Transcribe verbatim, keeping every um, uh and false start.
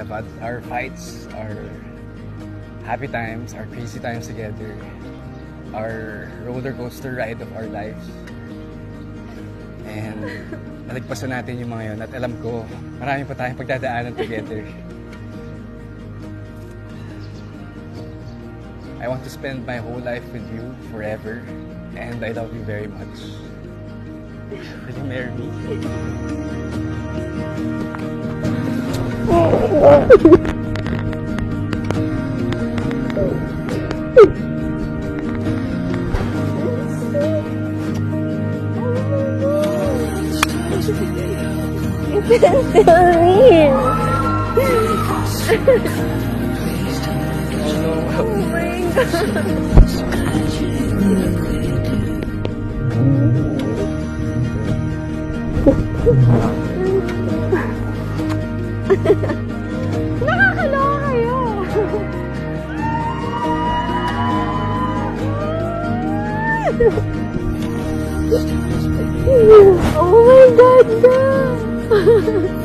We've had our fights, our happy times, our crazy times together, our roller coaster ride of our lives. And nalagpasan natin yung mga yun at alam ko marami pa tayong pagdadaanan together. I want to spend my whole life with you forever, and I love you very much. Will you marry me? It's still real. Oh my nakakaloka kayo. Oh my God, no.